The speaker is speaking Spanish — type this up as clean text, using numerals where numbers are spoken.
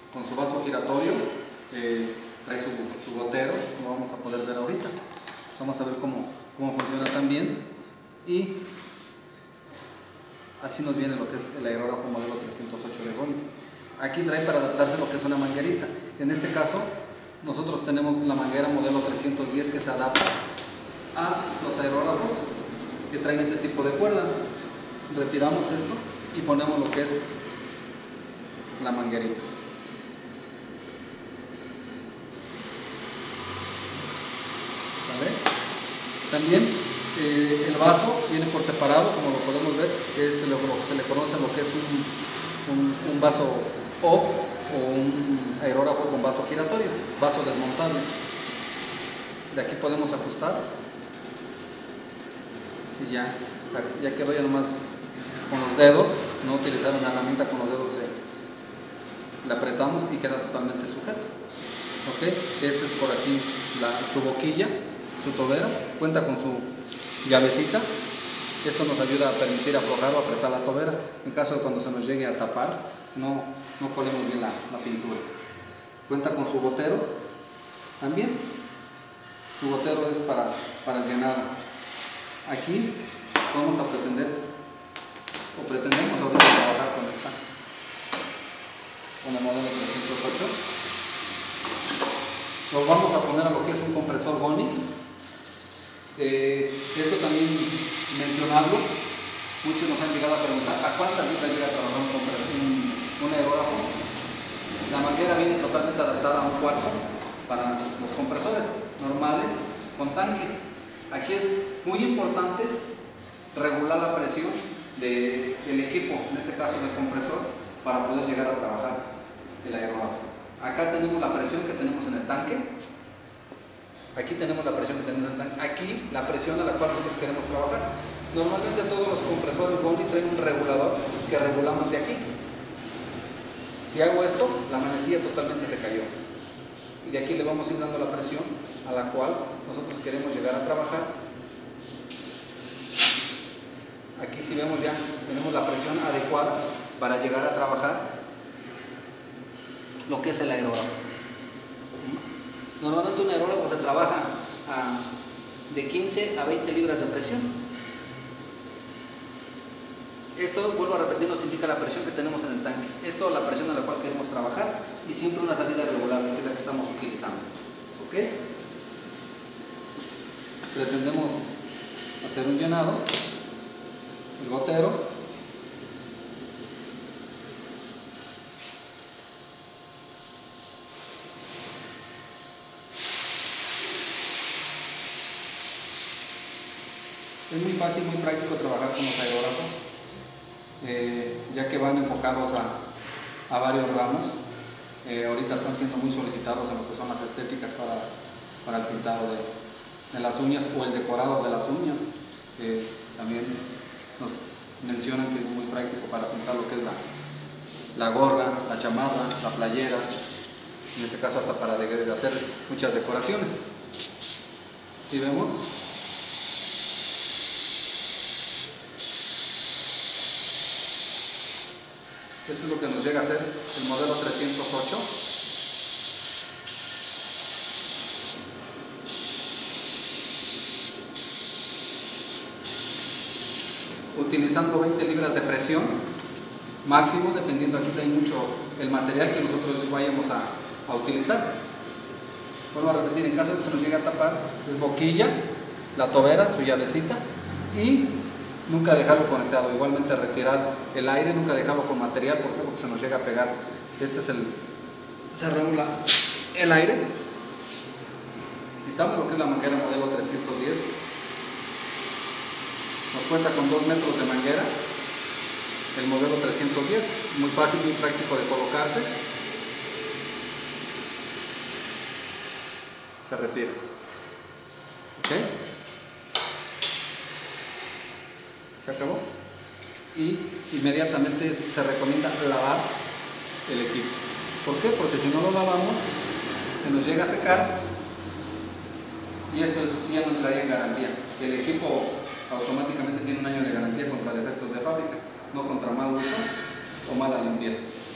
con su vaso giratorio, trae su gotero, lo vamos a poder ver ahorita. Vamos a ver cómo funciona también. Y así nos viene lo que es el aerógrafo modelo 308 de Goni. Aquí trae para adaptarse lo que es una manguerita. En este caso, nosotros tenemos la manguera modelo 310 que se adapta a los aerógrafos que traen este tipo de cuerda. Retiramos esto y ponemos lo que es la manguerita. ¿Vale? También el vaso viene por separado, como lo podemos ver, es lo que se le conoce lo que es un vaso OP o un aerógrafo con vaso giratorio, vaso desmontable. De aquí podemos ajustar. Si ya quedó ya nomás con los dedos, no utilizar una herramienta, con los dedos le apretamos y queda totalmente sujeto. ¿Okay? Este es por aquí su boquilla, su tobera, cuenta con su llavecita. Esto nos ayuda a permitir aflojar o apretar la tobera en caso de cuando se nos llegue a tapar, no colemos bien la pintura. Cuenta con su gotero también. Su gotero es para el llenado. Aquí vamos a pretendemos ahorita trabajar con el modelo 308. Nos vamos a poner a lo que es un compresor Goni. Esto también mencionarlo, muchos nos han llegado a preguntar a cuántas libras llega a trabajar un aerógrafo. La manguera viene totalmente adaptada a un cuarto para los compresores normales con tanque. Aquí es muy importante regular la presión del equipo, en este caso del compresor, para poder llegar a trabajar el aerógrafo. Acá tenemos la presión que tenemos en el tanque. Aquí tenemos la presión que tenemos en el tanque. Aquí la presión a la cual nosotros queremos trabajar. Normalmente todos los compresores Goni traen un regulador que regulamos de aquí. Si hago esto, la manecilla totalmente se cayó. Y de aquí le vamos a ir dando la presión a la cual nosotros queremos llegar a trabajar. Aquí si vemos ya tenemos la presión adecuada para llegar a trabajar lo que es el aerógrafo. Normalmente un aerógrafo se trabaja de 15 a 20 libras de presión. Esto, vuelvo a repetir, nos indica la presión que tenemos en el tanque. Esto es la presión a la cual queremos trabajar y siempre una salida regular, que es la que estamos utilizando. ¿Ok? Pretendemos hacer un llenado, el gotero. Es muy fácil, muy práctico trabajar con los aerógrafos, ya que van enfocados a varios ramos. Ahorita están siendo muy solicitados en lo que son las estéticas para el pintado de las uñas o el decorado de las uñas. También nos mencionan que es muy práctico para pintar lo que es la gorra, la chamarra, la playera, en este caso hasta para hacer muchas decoraciones. ¿Sí vemos? Esto es lo que nos llega a ser el modelo 308. Utilizando 20 libras de presión máximo, dependiendo, aquí hay mucho el material que nosotros vayamos a utilizar. Vuelvo a repetir, en caso de que se nos llegue a tapar, es boquilla, la tobera, su llavecita, y nunca dejarlo conectado. Igualmente retirar el aire, nunca dejarlo con material, porque se nos llega a pegar. Este es se regula el aire. Quitamos lo que es la manguera modelo 310. Nos cuenta con 2 metros de manguera, el modelo 310. Muy fácil, muy práctico de colocarse. Se retira. ¿Ok? Se acabó. Y inmediatamente se recomienda lavar el equipo. ¿Por qué? Porque si no lo lavamos, se nos llega a secar y esto sí ya no entraría en garantía. El equipo automáticamente tiene un año de garantía contra defectos de fábrica, no contra mal uso o mala limpieza.